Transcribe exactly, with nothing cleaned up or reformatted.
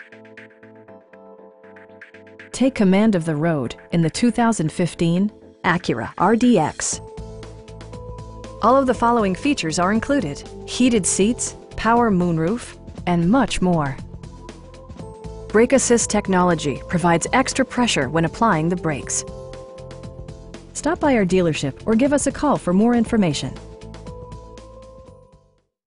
Take command of the road in the two thousand fifteen Acura R D X. All of the following features are included: heated seats, power moonroof, and much more. Brake Assist technology provides extra pressure when applying the brakes. Stop by our dealership or give us a call for more information.